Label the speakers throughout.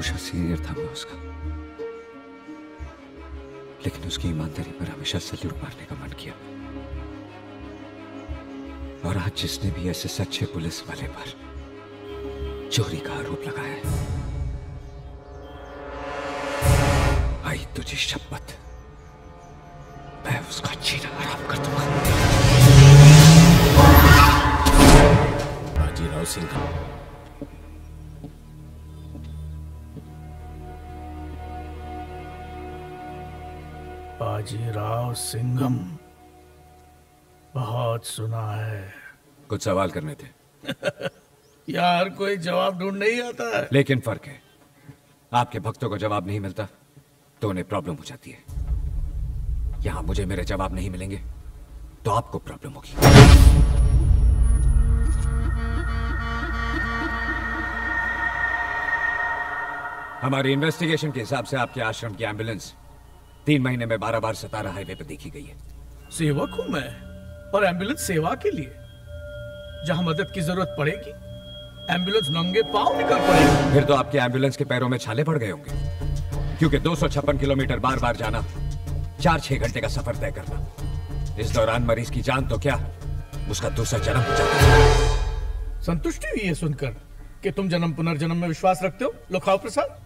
Speaker 1: हमेशा सीनियर था मैं उसका, लेकिन उसकी ईमानदारी पर हमेशा सल्यूट मारने का मन किया। और आज जिसने भी ऐसे सच्चे पुलिस वाले पर चोरी का आरोप लगाया है, आई तुझे शपथ, मैं उसका जीना हराम कर दूंगा।
Speaker 2: बाजीराव सिंघम।
Speaker 3: बाजीराव सिंघम, बहुत सुना है।
Speaker 1: कुछ सवाल करने थे।
Speaker 3: यार कोई जवाब ढूंढ नहीं आता है।
Speaker 1: लेकिन फर्क है, आपके भक्तों को जवाब नहीं मिलता तो उन्हें प्रॉब्लम हो जाती है। यहां मुझे मेरे जवाब नहीं मिलेंगे तो आपको प्रॉब्लम होगी। हमारी इन्वेस्टिगेशन के हिसाब से आपके आश्रम की एम्बुलेंस 3 महीने में 12 बार सतारा हाईवे पर देखी गई है।
Speaker 3: सेवक हूं मैं, और एम्बुलेंस सेवा के लिए। जहां मदद की जरूरत पड़ेगी एम्बुलेंस नंगे पांव निकल पड़ेगी।
Speaker 1: फिर तो आपके एम्बुलेंस के पैरों में छाले पड़ गए होंगे, क्योंकि 256 किलोमीटर बार बार जाना, 4-6 घंटे का सफर तय करना, इस दौरान मरीज की जान तो क्या, उसका दूसरा जन्म हो जाता है।
Speaker 3: संतुष्टि हुई है सुनकर कि तुम जन्म पुनर्जन्म में विश्वास रखते हो। लो खाओ प्रसाद।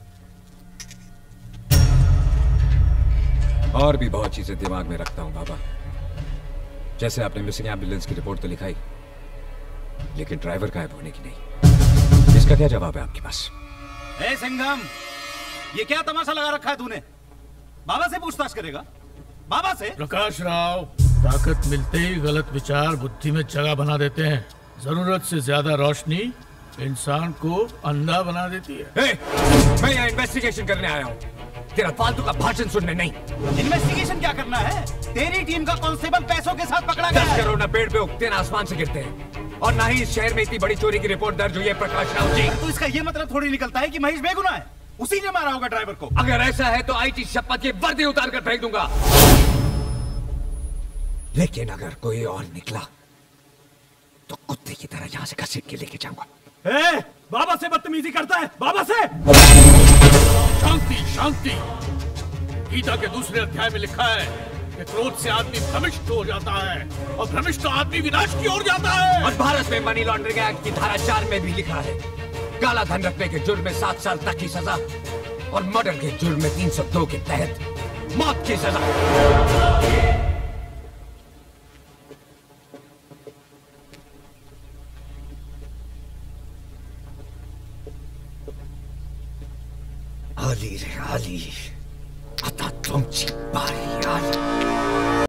Speaker 1: और भी बहुत चीजें दिमाग में रखता हूं बाबा। जैसे आपने मिसिंग एम्बुलेंस की रिपोर्ट तो लिखाई, लेकिन ड्राइवर गायब होने की नहीं। इसका क्या जवाब है आपके पास?
Speaker 2: ए सिंघम, ये क्या तमाशा लगा रखा है तूने? बाबा से पूछताछ करेगा? बाबा से?
Speaker 3: प्रकाश राव, ताकत मिलते ही गलत विचार बुद्धि में जगह बना देते हैं। जरूरत से ज्यादा रोशनी इंसान को अंधा बना देती है।
Speaker 1: मैं यहाँ इन्वेस्टिगेशन करने आया हूँ, तेरा फालतू का भाषण सुनने नहीं।
Speaker 2: इन्वेस्टिगेशन क्या करना है? तेरी टीम का कांस्टेबल पैसों के साथ पकड़ा गया
Speaker 1: 10 करोड़ ना पेड़ पे उगते ना आसमान से गिरते हैं, और ना ही इस शहर में इतनी बड़ी चोरी की रिपोर्ट दर्ज हुई है प्रकाश राव जी।
Speaker 2: तो इसका ये मतलब थोड़ी निकलता है कि महेश बेगुनाह है, उसी ने मारा होगा ड्राइवर को।
Speaker 1: अगर ऐसा है तो आईटी शपथ की वर्दी उतार कर फेंक दूंगा। लेकिन अगर कोई और निकला तो कुत्ते की तरह यहां से घसीट के लेके जाऊंगा।
Speaker 2: बाबा से बदतमीजी करता है, बाबा से।
Speaker 3: शांति शांति। गीता के दूसरे अध्याय में लिखा है कि क्रोध से आदमी भ्रमिष्ट हो जाता है, और भ्रमिष्ट आदमी विनाश की ओर जाता है।
Speaker 1: और भारत में मनी लॉन्ड्रिंग एक्ट की धारा 4 में भी लिखा है, काला धन रखने के जुर्म में 7 साल तक की सजा, और मर्डर के जुर्म में 302 के तहत मौत की सजा। आली रे आली, आता तुमची बारी आली।